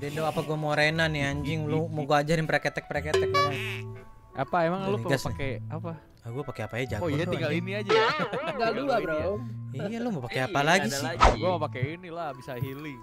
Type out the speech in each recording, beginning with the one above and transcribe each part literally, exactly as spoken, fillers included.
Udah dong, apa gua mau arena nih anjing, lu mau gua ajarin preketek-preketek memang. Apa emang lu Gas perlu pakai apa? Ah, gua pakai apa aja jago. Oh iya, bro, tinggal anjing. ini aja ya. Tinggal dua, Bro. Iya, lu mau pakai Eh, apa lagi ada sih? lagi. Gua mau pakai inilah, bisa healing.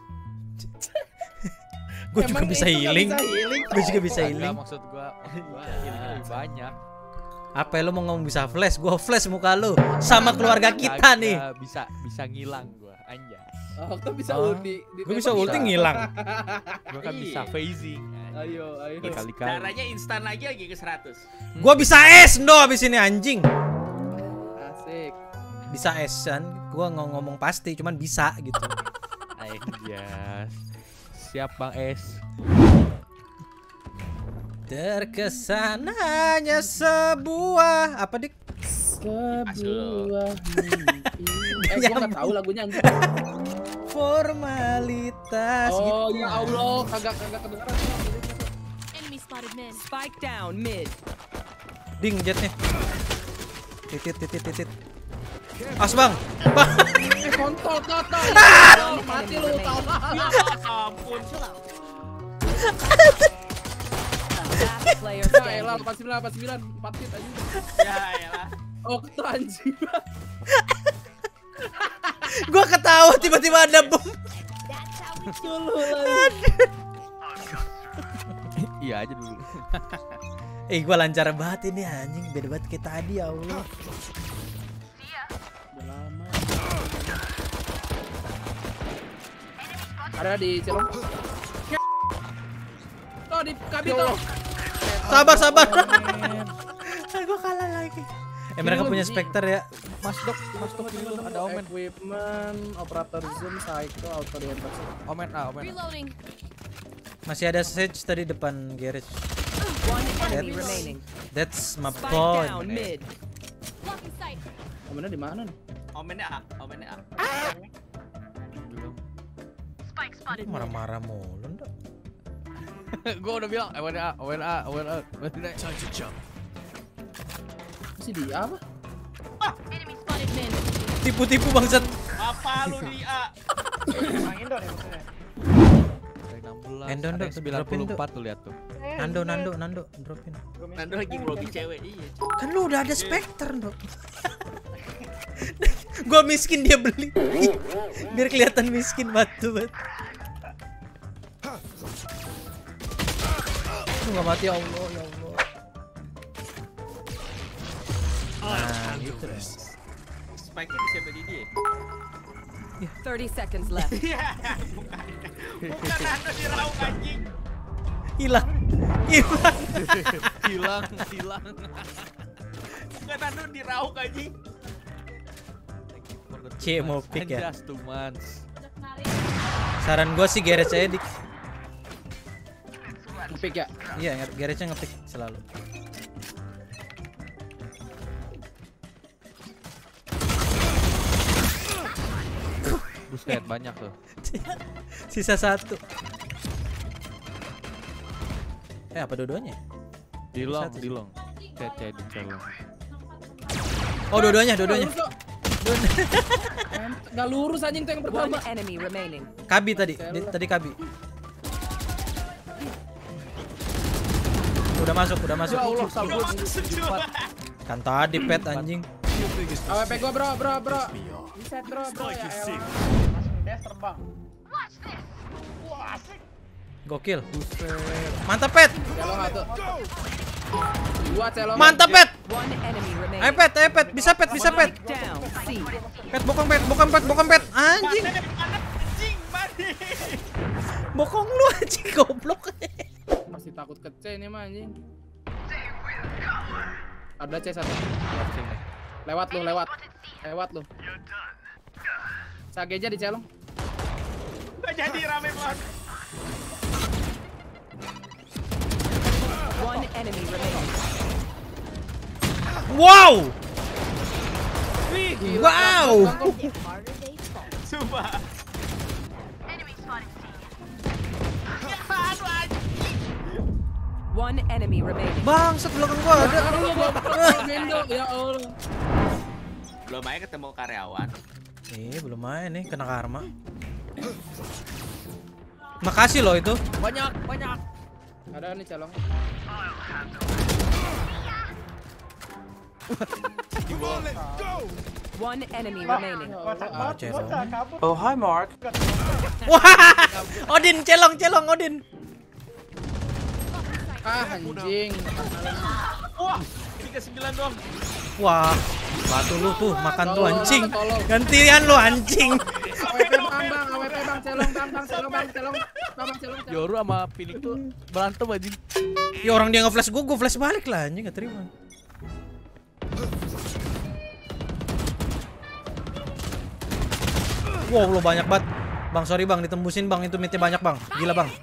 Gua juga Emang bisa itu nggak healing. bisa healing, Gua juga bisa Enggak, healing. maksud gua, maksud gua healingnya lebih banyak. Apa lu mau ngomong bisa flash? Gua flash muka lu sama keluarga kita Kagak, nih. Bisa bisa ngilang gua, anjay. Oh, tuh bisa Oh, ulti. Di- Gua bisa tembak ulti bisa. ngilang. Gua kan Iya. bisa phasing. Ayo, ayo. Kali-kali. Darahnya instan lagi lagi ke seratus. Gua bisa es no abis ini anjing. Asik. Bisa es kan? Gua nggak ngomong pasti, cuman bisa gitu. Anjas. Siap Bang Es. Terkesan hanya sebuah apa dik? Sebuah mimpi. Eh, gua nggak tahu lagunya anjing. Formalitas Oh gitu. ya Allah, kagak kagak kedengeran. Enemy spotted mid. Spike down mid. Ding jetnya. Titit titit titit. As bang. Bang. Eh, kontol kontol. Mati lu tahu. Ya ampun. Last player Ya elah, standing. empat sembilan empat sembilan empat hit aja. Ya elah. Oh, ketua anjing. Gua ketawa tiba-tiba ada bom. That's how we Dulu lagi. Iya aja dulu. Eh gua lancar banget ini anjing, beda banget kayak tadi ya Allah. Udah lama. Ada di Cilong. Tuh di kabin tuh. Sabar sabar. Gua kalah lagi. Eh mereka punya Spectre ya. Mas Dok, Mas Dok ini ada Omen. Equipment, operator zoom, psycho, auto orientasi. Omen ah, Omen. reloading. Masih ada Sage tadi depan garage. One enemy That's- remaining. That's my Spike point. down mid. Blocking sight. Komennya di mana nih? Omennya A, omennya A. Lu marah-marah mulu ndak? Gua udah bilang Omen A, Omen A, Omen A. Masih dia apa? Enemy spotted mid. Tipu-tipu bangsat. Apa lu di A? Dari enam belas. Endon, ada Dok, yang sembilan puluh empat tuh lihat tuh. Nando Nando Nando dropin. Nando lagi ngelobi cewek. Iya. Kan lu udah ada Spectre, Dok. Gua miskin dia beli. Biar kelihatan miskin batu banget. Lu enggak mati ya Allah, ya Allah. Nah, gitu. Spike-nya bisa beli dia. thirty seconds left. Iya, bukan. Bukan Nando di raung anjing. Hilang. Hilang. Hilang, hilang. Bukan Nando di raung anjing. C mau pick ya. Just two months. Saran gua sih garage aja dik. Ngepick ya? Iya, garage-nya ngepick selalu. Buset banyak tuh. Sisa satu. Eh apa dua-duanya? Di long, Satu. di long. Cece di celong. Oh dua-duanya, dua-duanya. Gak lurus anjing tuh yang One pertama. enemy remaining. Kabi tadi, di- tadi Kabi. Udah masuk, udah masuk. Ya Allah, sabun. Kan tadi pet anjing. A W P gua bro, bro, bro. Reset bro, bro ya elah. Gokil. Mantap pet. Celong satu. Dua celong. Mantap pet. One enemy remaining. Ayo pet, ayo pet, bisa pet, bisa pet. Spike down. C. Pet bokong pet, bokong pet, bokong pet. Anjing. Anjing, mati. Bokong lu anjing goblok. Masih takut ke C ini mah anjing. Ada C satu. Lewat lu, lewat. Lewat lu. Sageja di celong. Gak jadi rame banget. One enemy remaining. Wow. Wih, Wow. The harder they fall. Sumpah. One enemy remaining. Bangsat belakang gua ada. Gendo, ya Allah. Belum aja ketemu karyawan. Eh, belum main nih kena karma. Makasih loh itu. Banyak, banyak. Ada nih celong. One enemy remaining. Kocak Ah, banget, celong. bocah kabur. Oh, hi Mark. Wah, Odin celong celong Odin. Ah anjing. Wah, tiga sembilan doang. Wah, batu lu tuh makan tuh Tolong, anjing. tolong. Gantian lu anjing. A W P bang bang, A W P bang, celong bang bang, celong bang, celong. Bang bang, celong. celong. Yoru sama Phoenix tuh berantem anjing. Ya orang dia nge-flash gua, gua flash balik lah anjing, gak terima. Wow, lu banyak banget. Bang, sorry bang, ditembusin bang, itu mitnya banyak bang. Gila bang.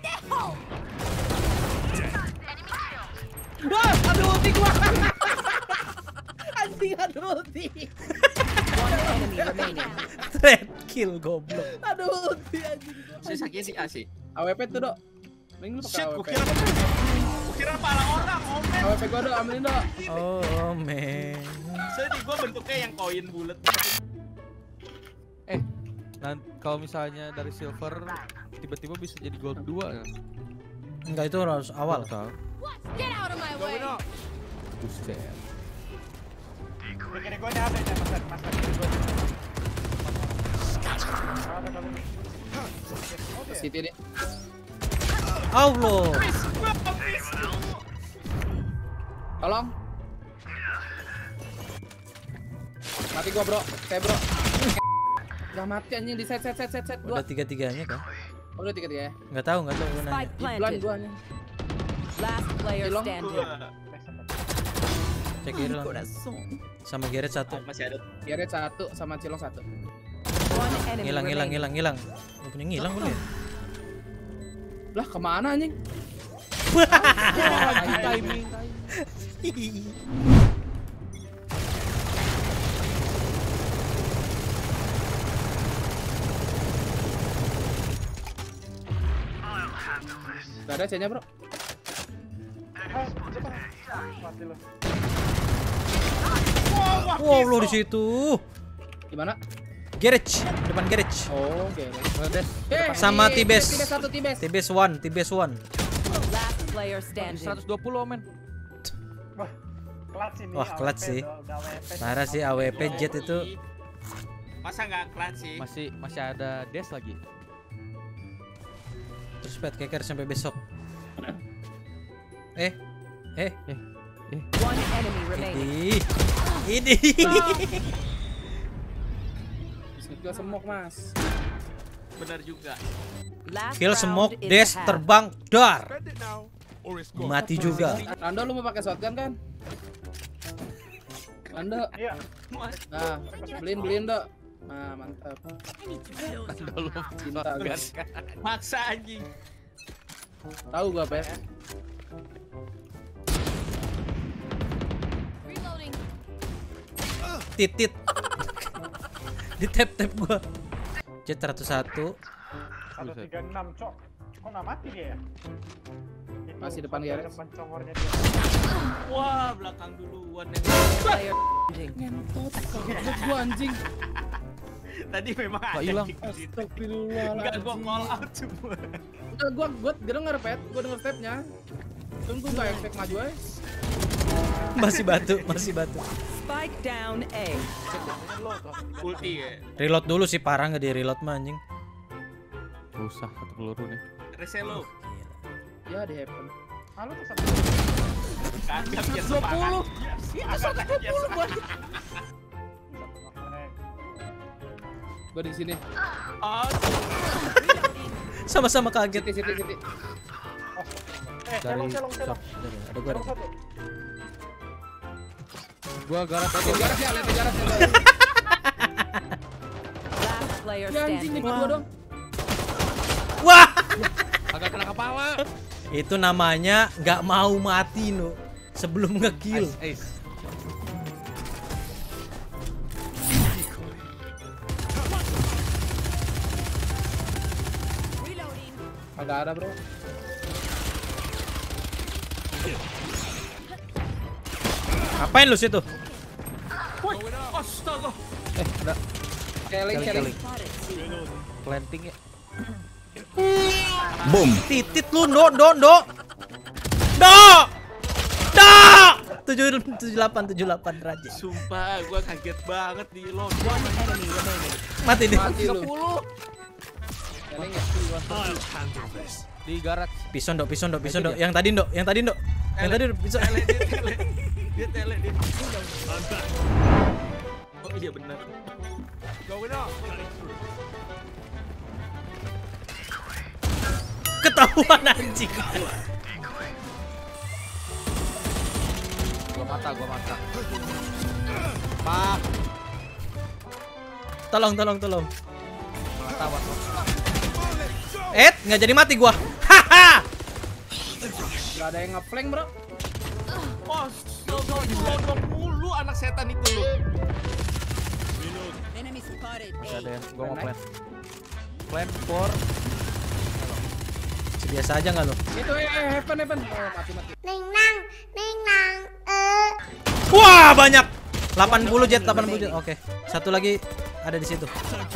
Wah, aduh ulti gua. Anjing aduh ulti. One enemy remaining. Red kill goblok. Aduh ulti anjing. Si sakit si A sih. A W P tuh, Dok. Mending lu pakai Shit, A W gua P. kira gua kira para orang, omen. A W P gua, Dok, ambilin, Dok. Oh man. Sedih gua bentuknya yang koin bulat. Eh, nanti kalau misalnya dari silver tiba-tiba bisa jadi gold dua ya. Enggak, itu harus awal. Tahu. Get out of my way. Buset. Kira gua ini ada nih, Mas. Mas. City nih. Allah. Tolong. Mati gua, Bro. Saya, Bro. Udah mati anjing di set set set set set dua. Udah tiga-tiganya kan? Oh, udah tiga tiga ya. Enggak tahu, enggak tahu gua nanya. Spike Bulan planted. gua nih. Last player Cilong. standing. Cek kiri lah. Sama Gerrit satu. Masih ada. Garret satu sama Cilong satu. One enemy Ngilang, ngilang, remaining. ngilang, ngilang. Lu punya ngilang boleh? Lah kemana anjing? Timing. Gak ada C-nya, Bro. Wow, lu di situ. Gimana? Garage, depan garage. Oh, oke. Des. Sama Tibes. Tibes satu Tibes. Tibes one, Tibes one. Last player standing. seratus dua puluh men. Wah, clutch sih. Parah sih A W P Jet itu. Masa nggak clutch sih? Masih masih ada Des lagi. Terus pet keker sampai besok. Eh, eh, Eh, eh. One enemy remaining. ini, ini. Skill semok, Mas. Benar juga. Last Kill round smoke, in the dash half. terbang, dar. Mati juga. Rando lu mau pakai shotgun kan? Rando. Iya. Nah, beliin beliin, Dok. Nah, mantap. Dulu Cinta gas. Maksa anjing. Tahu gua, Pet. Reloading. Titit. Di tap tap gua. Jet seratus satu. seratus tiga puluh enam, Cok. Kok nggak mati dia ya? Itu, Masih depan sampai Gareth. depan congornya dia. Wah, belakang duluan yang Player standing. Ngentot, kaget gua anjing. tadi memang ada hilang. di situ. Astagfirullahaladzim. Enggak gua call out cuma. Udah gua gua denger, Pet. Gua denger stepnya. Tunggu gua nggak expect maju aja. Masih batu, masih batu. Spike down A. Ulti ya. Reload dulu sih, parah nggak di reload mah anjing. Rusak satu peluru nih. Reselo. Ya di happen. Halo tuh satu. Kagak biar semangat. Itu seratus dua puluh gua. Gua di sini. Oh, Sama-sama kaget. Siti siti siti. Eh, Dari celong, celong, celong. Ada gua ada. Celong satu. Gua garap Lihat garas ya, lihat garas ya. Last player Ya anjing nih standing. gua dong. Wah, agak kena kepala. itu namanya nggak mau mati no sebelum ngekill. Ace, ace. Reloading. Agak ada, Bro. Ngapain lu situ? astaga. Eh, ada Kelly Kelly, Kelly. Kelly. planting ya. Boom. Titit lu, do, do, do. Do. Do. tujuh tujuh delapan tujuh delapan Raja. Sumpah, gua kaget banget di load. Mati dia. Mati lu. sepuluh. Jalan ya. Di garage. Pison dok, pison dok, pison dok. Yang tadi dok, yang tadi dok. Yang tadi dok, pison. Tele, dia tele. Dia tele, dia. Oh iya benar. Ketahuan anjing. Gua mata, gua mata. Pak. Tolong, tolong, tolong. Mata waktu. Eh, nggak jadi mati gua. Haha. Gak ada yang ngeflank, bro. Oh, lodong lodong mulu anak setan itu lu. Enemy spotted. Gak ada yang, gua mau plan. Plan for. Biasa aja nggak lo? Itu eh, eh heaven heaven. Oh, mati mati. Neng nang, neng nang. Eh. Wah, banyak. delapan puluh jet, delapan puluh jet. Oke. Satu lagi ada di situ.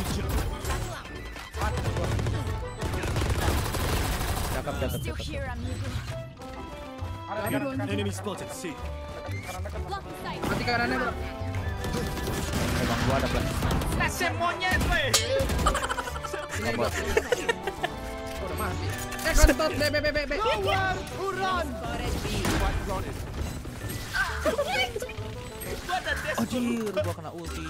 Cakep, cakep, Still cakep. here, I'm moving. Enemy spotted C. Blocking sight. Mati kanannya, bro. Emang gua ada plan. Nasi monyet, weh. Sini, bro. Oh, udah mati. Eh, kontot B B B B B. Anjir, gua kena ulti.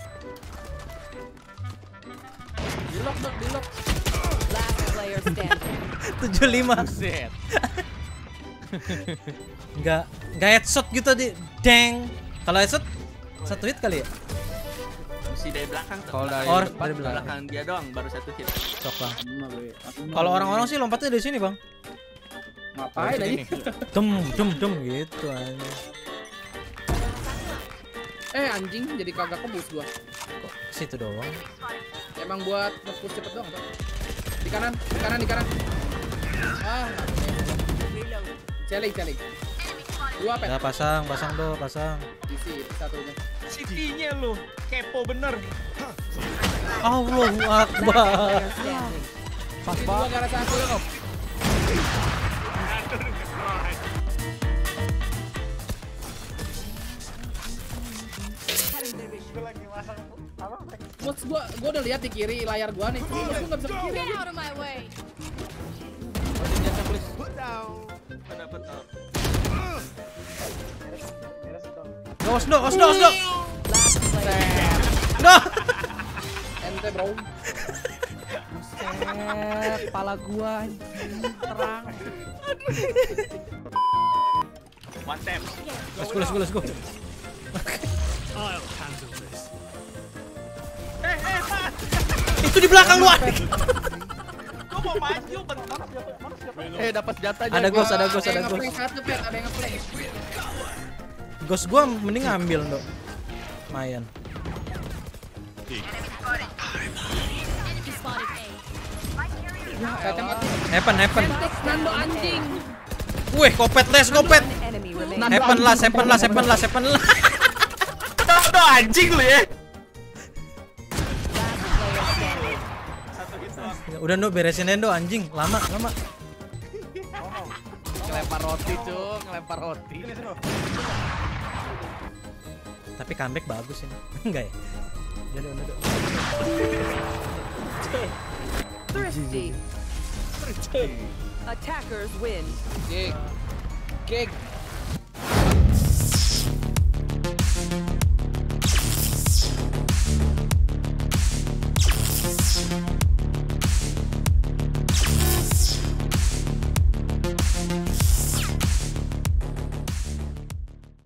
Di lock, dok, di lock. Last player standing. tujuh puluh lima. Buset. Enggak, enggak headshot gitu di deng. Kalau headshot satu hit kali ya? Mesti dari belakang tuh. Kalau dari Or depan, dari belakang. belakang dia doang baru satu hit. Cok bang. Emak, gue. Kalau orang-orang sih lompatnya dari sini bang. Ngapain Dari aja? sini. Dem, dem, dem gitu aja. Eh, anjing jadi kagak kebus gua. Kok situ doang? Emang buat nge-push cepet doang, Bang. Di kanan, di kanan, di kanan. Ah, celing, celing. Dua pet. Ya pasang, pasang do, pasang. Isi satunya. City-nya lu kepo bener. Allahu Akbar. Player standing. Pas Ini dua banget. gara satu. Mods gua, gua udah lihat di kiri layar gua nih. Mods gua nggak bisa ke kiri. Get out of my way. Jatah, please. Dapat tau. Dos, do, os do, os do. Last player. Do. Ente bro. Buset, kepala gua anjing, terang. One tap. Let's go, let's go, let's go. Eh, eh, Mas. Itu di belakang lu. Gua mau maju bentar. Eh, dapat jatahnya. Ada gua. ghost, ada ghost, Ada ada yang ghost. nge-flank satu pet, ada yang nge-flank. Ghost gua mending ngambil do. Lumayan. Enemy spotted A. Petnya mati. Happen, happen. Nando anjing. Wih, kopet les, kopet. One enemy remaining. Happen lah, happen lah, happen lah, happen lah. Aduh anjing lu ya. Last player standing. Satu hit doang. Udah do, beresin do anjing. Lama, lama. Ngelempar roti, Cuk, ngelempar roti. Tapi comeback bagus ini. Enggak ya? Jadi udah do. Thrifty. Attackers win. Gig. Gig.